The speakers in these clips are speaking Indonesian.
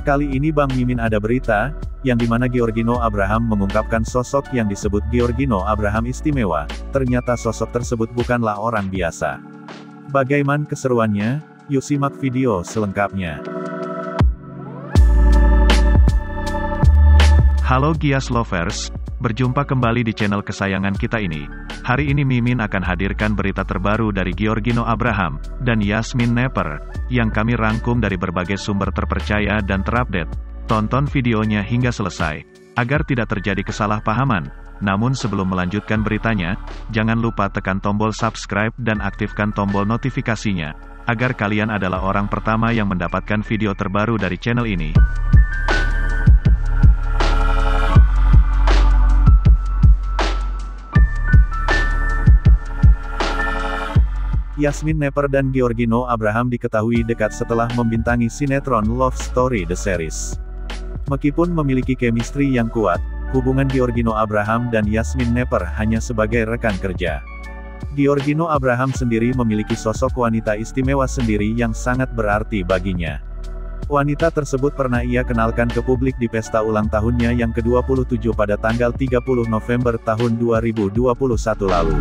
Kali ini Bang Mimin ada berita, yang dimana Giorgino Abraham mengungkapkan sosok yang disebut Giorgino Abraham istimewa, ternyata sosok tersebut bukanlah orang biasa. Bagaimana keseruannya? Yuk simak video selengkapnya. Halo Gias Lovers, berjumpa kembali di channel kesayangan kita ini. Hari ini Mimin akan hadirkan berita terbaru dari Giorgino Abraham dan Yasmin Nepper, yang kami rangkum dari berbagai sumber terpercaya dan terupdate. Tonton videonya hingga selesai, agar tidak terjadi kesalahpahaman. Namun sebelum melanjutkan beritanya, jangan lupa tekan tombol subscribe dan aktifkan tombol notifikasinya, agar kalian adalah orang pertama yang mendapatkan video terbaru dari channel ini. Yasmin Nepper dan Giorgino Abraham diketahui dekat setelah membintangi sinetron Love Story The Series. Meskipun memiliki chemistry yang kuat, hubungan Giorgino Abraham dan Yasmin Nepper hanya sebagai rekan kerja. Giorgino Abraham sendiri memiliki sosok wanita istimewa sendiri yang sangat berarti baginya. Wanita tersebut pernah ia kenalkan ke publik di pesta ulang tahunnya yang ke-27 pada tanggal 30 November tahun 2021 lalu.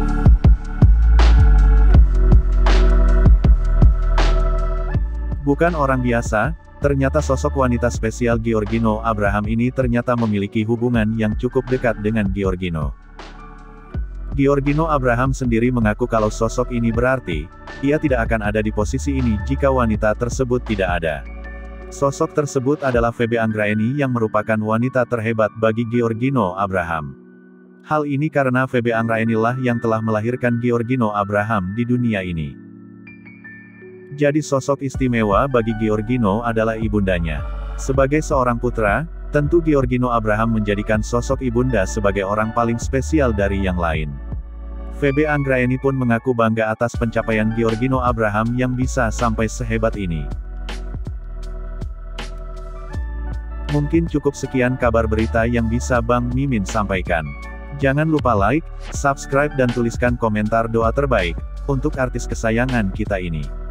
Bukan orang biasa, ternyata sosok wanita spesial Giorgino Abraham ini ternyata memiliki hubungan yang cukup dekat dengan Giorgino. Giorgino Abraham sendiri mengaku kalau sosok ini berarti, ia tidak akan ada di posisi ini jika wanita tersebut tidak ada. Sosok tersebut adalah Feby Anggraeni yang merupakan wanita terhebat bagi Giorgino Abraham. Hal ini karena Feby Anggraeni lah yang telah melahirkan Giorgino Abraham di dunia ini. Jadi sosok istimewa bagi Giorgino adalah ibundanya. Sebagai seorang putra, tentu Giorgino Abraham menjadikan sosok ibunda sebagai orang paling spesial dari yang lain. Feby Anggraeni pun mengaku bangga atas pencapaian Giorgino Abraham yang bisa sampai sehebat ini. Mungkin cukup sekian kabar berita yang bisa Bang Mimin sampaikan. Jangan lupa like, subscribe dan tuliskan komentar doa terbaik, untuk artis kesayangan kita ini.